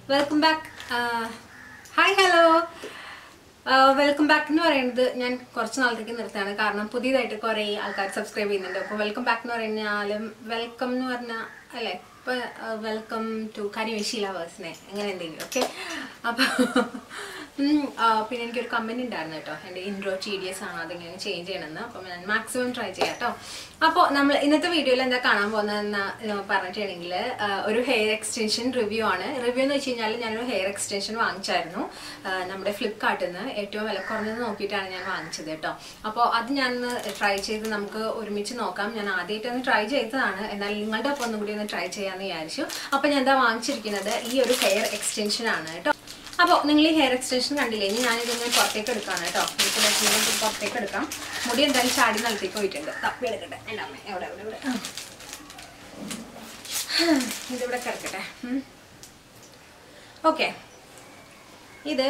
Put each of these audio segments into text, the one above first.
Welcome back. Hi, hello. Welcome back എന്ന് പറയുന്നത് ഞാൻ കുറച്ച് നാളത്തേക്ക് നിർത്തുകയാണ്. കാരണം പുതിയതായിട്ട് കുറേ ആൾക്കാർ സബ്സ്ക്രൈബ് ചെയ്യുന്നുണ്ട്. അപ്പോൾ വെൽക്കം ബാക്ക് എന്ന് പറഞ്ഞാലും വെൽക്കം എന്ന് പറഞ്ഞാൽ അല്ലേ, ഇപ്പോൾ വെൽക്കം ടു കരിമഷി ലവേഴ്സിനെ അങ്ങനെ എന്തെങ്കിലും. ഓക്കെ, അപ്പോൾ പിന്നെ എനിക്കൊരു കമൻറ്റ് ഉണ്ടായിരുന്നു കേട്ടോ, എൻ്റെ ഇൻട്രോ TDS ആണ്, അതിങ്ങനെ ചേഞ്ച് ചെയ്യണമെന്ന്. അപ്പോൾ ഞാൻ മാക്സിമം ട്രൈ ചെയ്യാം കേട്ടോ. അപ്പോൾ നമ്മൾ ഇന്നത്തെ വീഡിയോയിൽ എന്താ കാണാൻ പോകുന്നതെന്ന് പറഞ്ഞിട്ടുണ്ടെങ്കിൽ ഒരു ഹെയർ എക്സ്റ്റൻഷൻ റിവ്യൂ ആണ്. റിവ്യൂ എന്ന് വെച്ച് കഴിഞ്ഞാൽ ഞാനൊരു ഹെയർ എക്സ്റ്റൻഷൻ വാങ്ങിച്ചായിരുന്നു നമ്മുടെ ഫ്ലിപ്കാർട്ടിൽ നിന്ന്. ഏറ്റവും വില കുറഞ്ഞത് നോക്കിയിട്ടാണ് ഞാൻ വാങ്ങിച്ചത് കേട്ടോ. അപ്പോൾ അത് ഞാനൊന്ന് ട്രൈ ചെയ്ത് നമുക്ക് ഒരുമിച്ച് നോക്കാം. ഞാൻ ആദ്യമായിട്ടൊന്ന് ട്രൈ ചെയ്തതാണ്, എന്നാൽ നിങ്ങളുടെ ഒപ്പം ഒന്നും കൂടി ഒന്ന് ട്രൈ ചെയ്യാമെന്ന് വിചാരിച്ചു. അപ്പോൾ ഞാൻ എന്താ വാങ്ങിച്ചിരിക്കുന്നത് ഈ ഒരു ഹെയർ എക്സ്റ്റൻഷൻ ആണ് കേട്ടോ. അപ്പോൾ നിങ്ങൾ ഈ ഹെയർ എക്സ്റ്റൻഷൻ കണ്ടില്ലേ, ഇനി ഞാനിതിങ്ങനെ പുറത്തേക്ക് എടുക്കുകയാണ് കേട്ടോ. എനിക്ക് പറ്റുന്നത് പുറത്തേക്ക് എടുക്കാം. മുടി എന്തായാലും ചാടി നിലത്തേക്ക് പോയിട്ടുണ്ട്. തപ്പി എടുക്കട്ടെ. എൻ്റെ അമ്മ എവിടെ എവിടെ ഇവിടെ ഇതിവിടെ കിടക്കട്ടെ. ഓക്കെ, ഇത്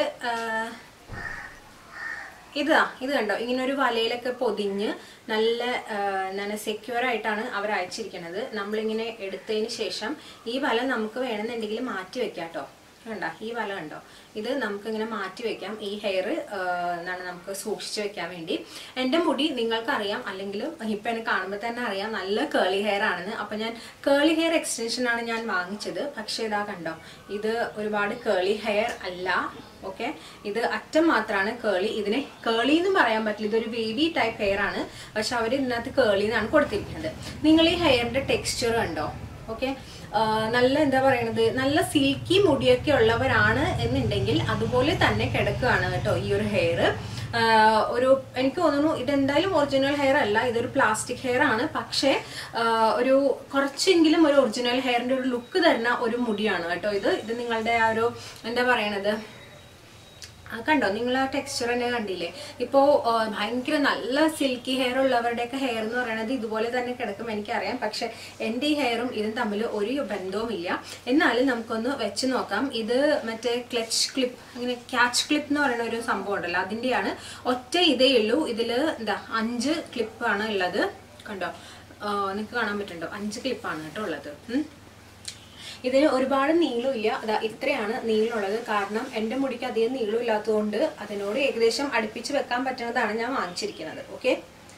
കണ്ടോ, ഇങ്ങനെ ഒരു വലയിലൊക്കെ പൊതിഞ്ഞ് നല്ല എന്താണ് സെക്യൂർ ആയിട്ടാണ് അവർ അയച്ചിരിക്കുന്നത്. നമ്മളിങ്ങനെ എടുത്തതിന് ശേഷം ഈ വല നമുക്ക് വേണമെന്നുണ്ടെങ്കിൽ മാറ്റി വെക്കാം കേട്ടോ. കണ്ടോ, ഈ വല കണ്ടോ, ഇത് നമുക്കിങ്ങനെ മാറ്റി വെക്കാം. ഈ ഹെയർ എന്താണ് നമുക്ക് സൂക്ഷിച്ച് വെക്കാൻ വേണ്ടി. എൻ്റെ മുടി നിങ്ങൾക്കറിയാം, അല്ലെങ്കിലും ഇപ്പം എന്നെ കാണുമ്പോൾ തന്നെ അറിയാം നല്ല കേളി ഹെയർ ആണെന്ന്. അപ്പം ഞാൻ കേളി ഹെയർ എക്സ്റ്റൻഷനാണ് ഞാൻ വാങ്ങിച്ചത്. പക്ഷേ ഇതാ കണ്ടോ, ഇത് ഒരുപാട് കേളി ഹെയർ അല്ല. ഓക്കെ, ഇത് അറ്റം മാത്രമാണ് കേളി. ഇതിനെ കേളി എന്നും പറയാൻ പറ്റില്ല, ഇതൊരു വേവി ടൈപ്പ് ഹെയർ ആണ്. പക്ഷെ അവർ ഇതിനകത്ത് കേളി എന്നാണ് കൊടുത്തിരിക്കുന്നത്. നിങ്ങൾ ഈ ഹെയറിൻ്റെ ടെക്സ്ചർ കണ്ടോ. ഓക്കെ, നല്ല എന്താ പറയണത്, നല്ല സിൽക്കി മുടിയൊക്കെ ഉള്ളവരാണ് എന്നുണ്ടെങ്കിൽ അതുപോലെ തന്നെ കിടക്കുകയാണ് കേട്ടോ ഈ ഒരു ഹെയർ. ഒരു എനിക്ക് തോന്നുന്നു ഇതെന്തായാലും ഒറിജിനൽ ഹെയർ അല്ല, ഇതൊരു പ്ലാസ്റ്റിക് ഹെയർ ആണ്. പക്ഷേ ഒരു കുറച്ചെങ്കിലും ഒരു ഒറിജിനൽ ഹെയറിന്റെ ഒരു ലുക്ക് തരുന്ന ഒരു മുടിയാണ് കേട്ടോ ഇത് നിങ്ങളുടെ ആ ഒരു എന്താ പറയണത് കണ്ടോ, നിങ്ങൾ ആ ടെക്സ്ചർ തന്നെ കണ്ടില്ലേ. ഇപ്പോൾ ഭയങ്കര നല്ല സിൽക്കി ഹെയർ ഉള്ളവരുടെയൊക്കെ ഹെയർ എന്ന് പറയുന്നത് ഇതുപോലെ തന്നെ കിടക്കും എനിക്കറിയാം. പക്ഷെ എൻ്റെ ഈ ഹെയറും ഇതും തമ്മിൽ ഒരു ബന്ധവുമില്ല. എന്നാലും നമുക്കൊന്ന് വെച്ച് നോക്കാം. ഇത് മറ്റേ ക്ലച്ച് ക്ലിപ്പ്, അങ്ങനെ ക്യാച്ച് ക്ലിപ്പ് എന്ന് പറയുന്ന ഒരു സംഭവം ഉണ്ടല്ലോ, അതിൻ്റെയാണ്. ഒറ്റ ഇതേ ഉള്ളൂ. ഇതിൽ എന്താ 5 ക്ലിപ്പാണ് ഉള്ളത്. കണ്ടോ, നിങ്ങൾക്ക് കാണാൻ പറ്റുന്നുണ്ടോ, 5 ക്ലിപ്പാണ് കേട്ടോ ഉള്ളത്. ഇതിന് ഒരുപാട് നീളമില്ല, അതാ ഇത്രയാണ് നീളമുള്ളത്. കാരണം എൻ്റെ മുടിക്ക് അധികം നീളമില്ലാത്തതുകൊണ്ട് അതിനോട് ഏകദേശം അടുപ്പിച്ച് വെക്കാൻ പറ്റുന്നതാണ് ഞാൻ വാങ്ങിച്ചിരിക്കുന്നത്. ഓക്കെ,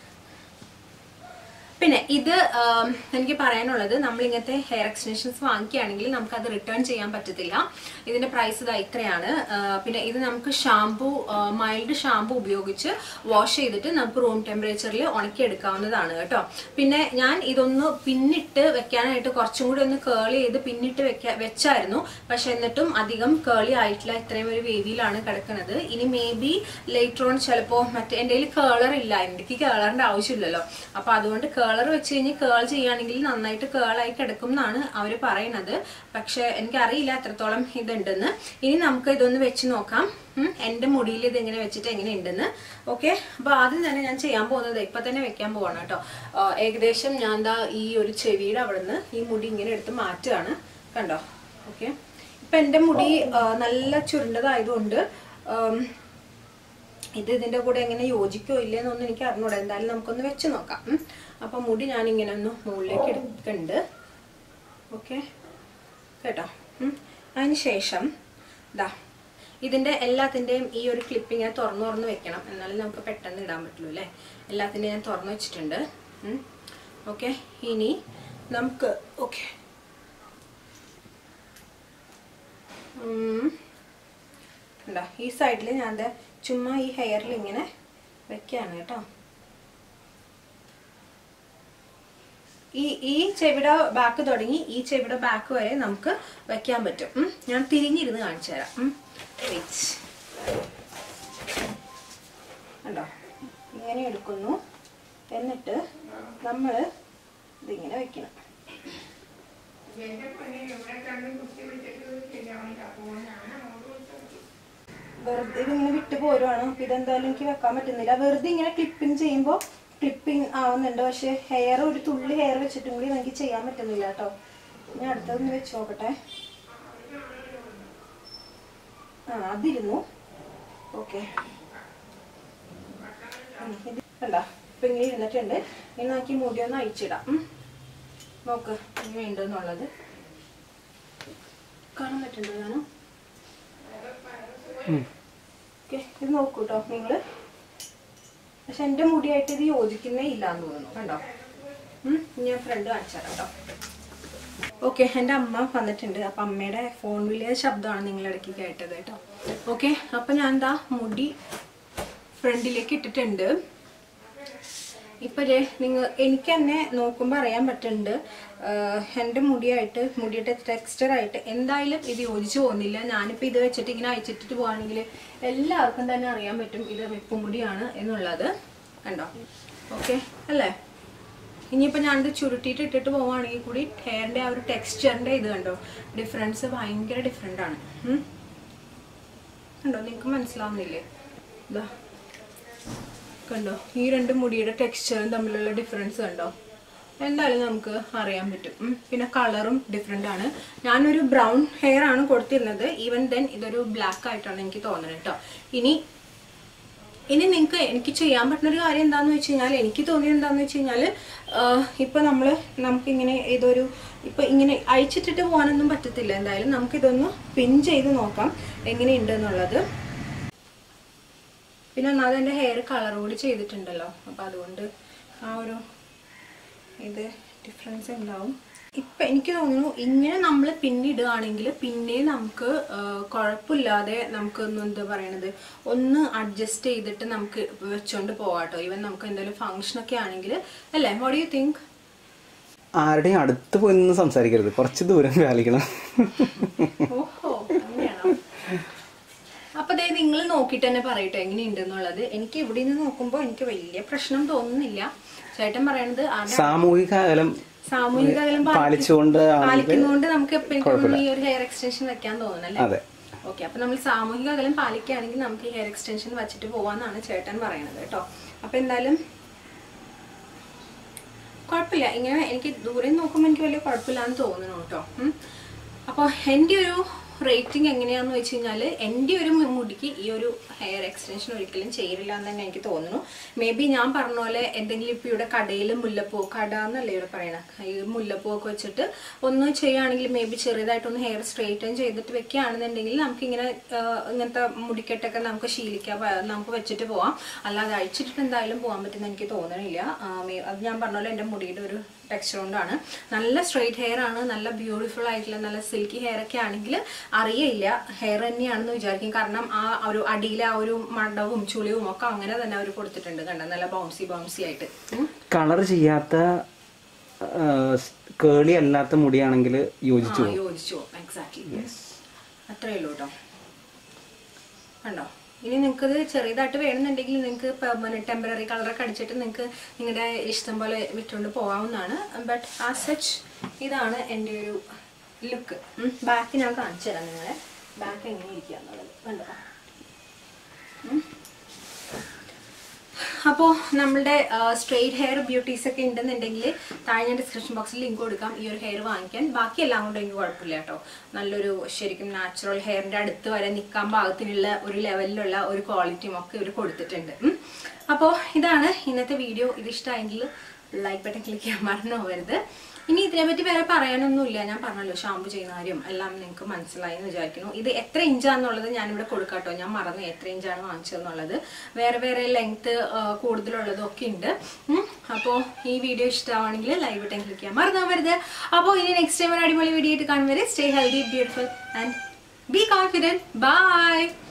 പിന്നെ ഇത് എനിക്ക് പറയാനുള്ളത്, നമ്മൾ ഇങ്ങനത്തെ ഹെയർ എക്സ്റ്റൻഷൻസ് വാങ്ങിക്കുകയാണെങ്കിൽ നമുക്കത് റിട്ടേൺ ചെയ്യാൻ പറ്റത്തില്ല. ഇതിൻ്റെ പ്രൈസ് ഇതാ ഇത്രയാണ്. പിന്നെ ഇത് നമുക്ക് ഷാംപൂ, മൈൽഡ് ഷാംപൂ ഉപയോഗിച്ച് വാഷ് ചെയ്തിട്ട് നമുക്ക് റൂം ടെമ്പറേച്ചറിൽ ഉണക്കിയെടുക്കാവുന്നതാണ് കേട്ടോ. പിന്നെ ഞാൻ ഇതൊന്ന് പിന്നിട്ട് വെക്കാനായിട്ട് കുറച്ചും കൂടി ഒന്ന് കേളി ചെയ്ത് പിന്നിട്ട് വെച്ചായിരുന്നു. പക്ഷെ എന്നിട്ടും അധികം കേളി ആയിട്ടില്ല, ഇത്രയും ഒരു വേവിയിലാണ് കിടക്കുന്നത്. ഇനി മേ ബി ലേറ്റർ ഓൺ ചിലപ്പോൾ മറ്റേ എൻ്റെ കയ്യിൽ കേളർ ഇല്ല, എനിക്ക് കേളറിൻ്റെ ആവശ്യമില്ലല്ലോ. അപ്പോൾ അതുകൊണ്ട് കളർ വെച്ച് കഴിഞ്ഞ് കേൾ ചെയ്യുകയാണെങ്കിൽ നന്നായിട്ട് കേളായി കിടക്കും എന്നാണ് അവർ പറയുന്നത്. പക്ഷെ എനിക്കറിയില്ല എത്രത്തോളം ഇതുണ്ടെന്ന്. ഇനി നമുക്ക് ഇതൊന്ന് വെച്ച് നോക്കാം, എൻ്റെ മുടിയിൽ ഇത് എങ്ങനെ വെച്ചിട്ട് എങ്ങനെ ഉണ്ടെന്ന്. ഓക്കെ, അപ്പോൾ ആദ്യം തന്നെ ഞാൻ ചെയ്യാൻ പോകുന്നത് ഇപ്പം തന്നെ വെക്കാൻ പോവാണ് കേട്ടോ. ഏകദേശം ഞാൻ ദാ ഈ ഒരു ചെവിയുടെ അവിടെ നിന്ന് ഈ മുടി ഇങ്ങനെ എടുത്ത് മാറ്റുകയാണ്. കണ്ടോ. ഓക്കെ, ഇപ്പം എൻ്റെ മുടി നല്ല ചുരുണ്ടതായതുകൊണ്ട് ഇതിൻ്റെ കൂടെ എങ്ങനെ യോജിക്കോ ഇല്ലെന്നൊന്നും എനിക്ക് അറിഞ്ഞൂടാ. എന്തായാലും നമുക്കൊന്ന് വെച്ച് നോക്കാം. അപ്പം മുടി ഞാനിങ്ങനെ ഒന്ന് മുകളിലേക്ക് എടുക്കുന്നുണ്ട്. ഓക്കെ കേട്ടോ. അതിന് ശേഷം ഇതാ ഇതിൻ്റെ എല്ലാത്തിൻ്റെയും ഈ ഒരു ക്ലിപ്പിങ് ഞാൻ തുറന്ന് വെക്കണം, എന്നാലും നമുക്ക് പെട്ടെന്ന് ഇടാൻ പറ്റുള്ളൂ അല്ലേ. എല്ലാത്തിൻ്റെയും ഞാൻ തുറന്ന് വെച്ചിട്ടുണ്ട്. ഓക്കെ, ഇനി നമുക്ക് ഓക്കെ എന്താ ഈ സൈഡിൽ ഞാൻ ചുമ്മാ ഈ ഹെയറിൽ ഇങ്ങനെ വെക്കുകയാണ് കേട്ടോ. ഈ ചെവിയുടെ ബാക്ക് തുടങ്ങി ഈ ചെവിയുടെ ബാക്ക് വരെ നമുക്ക് വെക്കാൻ പറ്റും. ഞാൻ തിരിഞ്ഞിരുന്ന് കാണിച്ചു തരാം. കണ്ടോ, ഇങ്ങനെ എടുക്കുന്നു. എന്നിട്ട് നമ്മൾ ഇതിങ്ങനെ വെക്കണം. വെറുതെ ഇതിങ്ങനെ വിട്ടു പോരുവാണ്. അപ്പം ഇതെന്തായാലും എനിക്ക് വെക്കാൻ പറ്റുന്നില്ല. വെറുതെ ഇങ്ങനെ ക്ലിപ്പിങ് ചെയ്യുമ്പോൾ ക്ലിപ്പിങ് ആവുന്നുണ്ട്. പക്ഷെ ഹെയർ ഒരു തുള്ളി ഹെയർ വെച്ചിട്ടും കൂടി എനിക്ക് ചെയ്യാൻ പറ്റുന്നില്ല കേട്ടോ. ഞാൻ അടുത്തതൊന്ന് വെച്ച് നോക്കട്ടെ. അതിരുന്നു. ഓക്കെ, ഇത് കണ്ടോ, ഇപ്പം ഇങ്ങനെ ഇരുന്നിട്ടുണ്ട്. ഇനി നോക്കി മുടി ഒന്ന് അഴിച്ചിടാം. നോക്ക് എങ്ങനെ ഉണ്ടെന്നുള്ളത് കാണാൻ പറ്റുന്നുണ്ടോ? ഓക്കെ, ഇത് നോക്കൂ കേട്ടോ നിങ്ങൾ. പക്ഷെ എൻ്റെ മുടിയായിട്ട് ഇത് യോജിക്കുന്നേ ഇല്ലാന്ന് തോന്നുന്നു. കണ്ടോ? ഞാൻ ഫ്രണ്ട് കാണിച്ചു തരാം കേട്ടോ. ഓക്കെ, എൻ്റെ അമ്മ വന്നിട്ടുണ്ട്. അപ്പം അമ്മയുടെ ഫോൺ വിളിയ ശബ്ദമാണ് നിങ്ങൾ ഇടയ്ക്ക് കേട്ടത് കേട്ടോ. ഓക്കെ, അപ്പം ഞാൻ എന്താ മുടി ഫ്രണ്ടിലേക്ക് ഇട്ടിട്ടുണ്ട്. ഇപ്പം എനിക്ക് തന്നെ നോക്കുമ്പോൾ അറിയാൻ പറ്റുന്നുണ്ട് എൻ്റെ മുടിയുടെ ടെക്സ്ചറായിട്ട് എന്തായാലും ഇത് യോജിച്ച് പോകുന്നില്ല. ഞാനിപ്പോൾ ഇത് വെച്ചിട്ട് ഇങ്ങനെ അയച്ചിട്ടിട്ട് പോവുകയാണെങ്കിൽ എല്ലാവർക്കും തന്നെ അറിയാൻ പറ്റും ഇത് വെപ്പുമുടിയാണ് എന്നുള്ളത്. കണ്ടോ? ഓക്കെ അല്ലേ? ഇനിയിപ്പോൾ ഞാനിത് ചുരുട്ടിയിട്ട് ഇട്ടിട്ട് പോവുകയാണെങ്കിൽ കൂടി ഹെയറിൻ്റെ ആ ഒരു ടെക്സ്ചറിൻ്റെ ഇത് കണ്ടോ, ഡിഫറൻസ് ഭയങ്കര ഡിഫറെൻ്റ് ആണ്. കണ്ടോ? നിങ്ങൾക്ക് മനസ്സിലാവുന്നില്ലേ? ഇതാ കണ്ടോ, ഈ രണ്ട് മുടിയുടെ ടെക്സ്ചറും തമ്മിലുള്ള ഡിഫറൻസ് കണ്ടോ? എന്തായാലും നമുക്ക് അറിയാൻ പറ്റും. പിന്നെ കളറും ഡിഫറെൻ്റ് ആണ്. ഞാനൊരു ബ്രൗൺ ഹെയർ ആണ് കൊടുത്തിരുന്നത്. ഈവൻ ദെൻ ഇതൊരു ബ്ലാക്ക് ആയിട്ടാണ് എനിക്ക് തോന്നുന്നത് കേട്ടോ. ഇനി എനിക്ക് ചെയ്യാൻ പറ്റുന്നൊരു കാര്യം എന്താണെന്ന് വെച്ച് കഴിഞ്ഞാൽ, എനിക്ക് തോന്നിയത് എന്താണെന്ന് വെച്ച് കഴിഞ്ഞാൽ, ഇപ്പം നമുക്കിങ്ങനെ ഇപ്പം ഇങ്ങനെ അയച്ചിട്ടിട്ട് പോകാനൊന്നും പറ്റത്തില്ല. എന്തായാലും നമുക്കിതൊന്ന് പിൻ ചെയ്ത് നോക്കാം എങ്ങനെയുണ്ട് എന്നുള്ളത്. പിന്നെ ഒന്നാമത് എൻ്റെ ഹെയർ കളർ കൂടി ചെയ്തിട്ടുണ്ടല്ലോ, അപ്പം അതുകൊണ്ട് ആ ഒരു ഇത് ഡിഫറൻസ് ഉണ്ടാവും. ഇപ്പം എനിക്ക് തോന്നുന്നു ഇങ്ങനെ നമ്മൾ പിന്നിടുകയാണെങ്കിൽ പിന്നെ നമുക്ക് കുഴപ്പമില്ലാതെ നമുക്കൊന്ന് എന്താ പറയണത് ഒന്ന് അഡ്ജസ്റ്റ് ചെയ്തിട്ട് നമുക്ക് വെച്ചോണ്ട് പോവാട്ടോ. ഈവൻ നമുക്ക് എന്തെങ്കിലും ഫംഗ്ഷനൊക്കെ ആണെങ്കിൽ അല്ലേ? What do you think? ആരുടെയും അടുത്ത് പോയി നിന്ന് സംസാരിക്കരുത്, കുറച്ച് ദൂരം പാലിക്കണം. ഓഹോ, അങ്ങനെയാണോ? അപ്പൊ അതായത് നിങ്ങൾ നോക്കിയിട്ട് തന്നെ പറയട്ടോ എങ്ങനെയുണ്ടെന്നുള്ളത്. എനിക്ക് ഇവിടെ നിന്ന് നോക്കുമ്പോൾ എനിക്ക് വലിയ പ്രശ്നം തോന്നുന്നില്ല. ചേട്ടൻ പറയണത് സാമൂഹിക അകലം പാലിക്കുന്നതുകൊണ്ട് നമുക്ക് എപ്പോഴും ഈ ഒരു ഹെയർ എക്സ്റ്റൻഷൻ വെക്കാൻ തോന്നണല്ലേ? ഓക്കെ, അപ്പൊ നമ്മൾ സാമൂഹിക അകലം പാലിക്കുകയാണെങ്കിൽ നമുക്ക് ഈ ഹെയർ എക്സ്റ്റൻഷൻ വെച്ചിട്ട് പോവാന്നാണ് ചേട്ടൻ പറയണത് കേട്ടോ. അപ്പൊ എന്തായാലും കുഴപ്പമില്ല. ഇങ്ങനെ എനിക്ക് ദൂരെ നോക്കുമ്പോൾ എനിക്ക് വലിയ കുഴപ്പമില്ലാന്ന് തോന്നുന്നു കേട്ടോ. അപ്പോൾ എൻ്റെ ഒരു റേറ്റിംഗ് എങ്ങനെയാണെന്ന് വെച്ച് കഴിഞ്ഞാൽ, എൻ്റെ ഒരു മുടിക്ക് ഈ ഒരു ഹെയർ എക്സ്റ്റൻഷൻ ഒരിക്കലും ചെയ്യില്ല എന്ന് തന്നെ എനിക്ക് തോന്നുന്നു. മേ ബി ഞാൻ പറഞ്ഞ പോലെ എന്തെങ്കിലും ഇപ്പോൾ ഇവിടെ കടയിൽ മുല്ലപ്പൂ, കട എന്നല്ലേ ഇവിടെ പറയണത്, ഈ മുല്ലപ്പൂ ഒക്കെ വെച്ചിട്ട് ഒന്ന് ചെയ്യുകയാണെങ്കിൽ മേ ബി ചെറുതായിട്ടൊന്ന് ഹെയർ സ്ട്രെയിറ്റൻ ചെയ്തിട്ട് വെക്കുകയാണെന്നുണ്ടെങ്കിൽ നമുക്കിങ്ങനെ ഇങ്ങനത്തെ മുടിക്കെട്ടൊക്കെ നമുക്ക് ശീലിക്കാം, നമുക്ക് വെച്ചിട്ട് പോവാം. അല്ലാതെ അഴിച്ചിട്ട് എന്തായാലും പോകാൻ പറ്റുന്ന എനിക്ക് തോന്നണില്ല. അത് ഞാൻ പറഞ്ഞ പോലെ എൻ്റെ മുടിയുടെ ഒരു ടെക്സ്ചർ കൊണ്ടാണ്. നല്ല സ്ട്രെയിറ്റ് ഹെയർ ആണ്, നല്ല ബ്യൂട്ടിഫുൾ ആയിട്ടുള്ള നല്ല സിൽക്കി ഹെയർ ഒക്കെ ആണെങ്കിൽ അറിയില്ല ഹെയർ തന്നെയാണെന്ന് വിചാരിക്കും. കാരണം ആ ഒരു അടിയിലെ ആ ഒരു മടവും ചുളിവും ഒക്കെ അങ്ങനെ തന്നെ അവർ കൊടുത്തിട്ടുണ്ട്. കണ്ട, നല്ല ബൗൺസി ആയിട്ട്. കളർ ചെയ്യാത്ത കേളി അല്ലാത്ത മുടിയാണെങ്കിൽ യോജിച്ചു. എക്സാക്ട്ലി, അത്രേ ഉള്ളൂ കേട്ടോ. കണ്ടോ? ഇനി നിങ്ങൾക്കത് ചെറിയതായിട്ട് വേണമെന്നുണ്ടെങ്കിൽ നിങ്ങൾക്ക് പെർമനന്റ് ടെമ്പററി കളറൊക്കെ അടിച്ചിട്ട് നിങ്ങൾക്ക് നിങ്ങളുടെ ഇഷ്ടം പോലെ വിട്ടുകൊണ്ട് പോകാവുന്നതാണ്. ബട്ട് ആസ് സച്ച് ഇതാണ് എൻ്റെ ഒരു ലുക്ക്. ബാക്ക് ഞാൻ കാണിച്ചു തരാം നിങ്ങളെ, ബാക്ക് എങ്ങനെ ഇരിക്കുക എന്നുള്ളത്. കണ്ടോ? അപ്പോൾ നമ്മളുടെ സ്ട്രെയിറ്റ് ഹെയർ ബ്യൂട്ടീസ് ഒക്കെ ഉണ്ടെന്നുണ്ടെങ്കിൽ താഴെ ഞാൻ ഡിസ്ക്രിപ്ഷൻ ബോക്സിൽ ലിങ്ക് കൊടുക്കാം ഈ ഒരു ഹെയർ വാങ്ങിക്കാൻ. ബാക്കി എല്ലാം കൊണ്ട് എനിക്ക് കുഴപ്പമില്ല കേട്ടോ. നല്ലൊരു ശരിക്കും നാച്ചുറൽ ഹെയറിൻ്റെ അടുത്ത് വരെ നിൽക്കാൻ പാകത്തിനുള്ള ഒരു ലെവലിലുള്ള ഒരു ക്വാളിറ്റിയും ഒക്കെ ഇവർ കൊടുത്തിട്ടുണ്ട്. അപ്പോൾ ഇതാണ് ഇന്നത്തെ വീഡിയോ. ഇത് ഇഷ്ടമായെങ്കിൽ ലൈക്ക് ബട്ടൺ ക്ലിക്ക് ചെയ്യാൻ മറന്നു പോകരുത്. ഇനി ഇതിനെപ്പറ്റി വേറെ പറയാനൊന്നുമില്ല. ഞാൻ പറഞ്ഞല്ലോ ഷാമ്പു ചെയ്യുന്ന കാര്യം എല്ലാം നിങ്ങൾക്ക് മനസ്സിലായി എന്ന് വിചാരിക്കുന്നു. ഇത് എത്ര ഇഞ്ചാന്നുള്ളത് ഞാനിവിടെ കൊടുക്കാട്ടോ. ഞാൻ മറന്നു എത്ര ഇഞ്ചാണ് വാങ്ങിച്ചതെന്നുള്ളത്. വേറെ ലെങ്ത്ത് കൂടുതലുള്ളതും ഒക്കെ ഉണ്ട്. അപ്പോൾ ഈ വീഡിയോ ഇഷ്ടമാണെങ്കിൽ ലൈക്ക് ബട്ടൺ ക്ലിക്ക് ചെയ്യാൻ മറന്നു പോകരുത്. അപ്പോൾ ഇനി നെക്സ്റ്റ് ടൈം ഒരു അടിപൊളി വീഡിയോ ആയിട്ട് കാണും വരെ stay healthy, beautiful and be confident. By.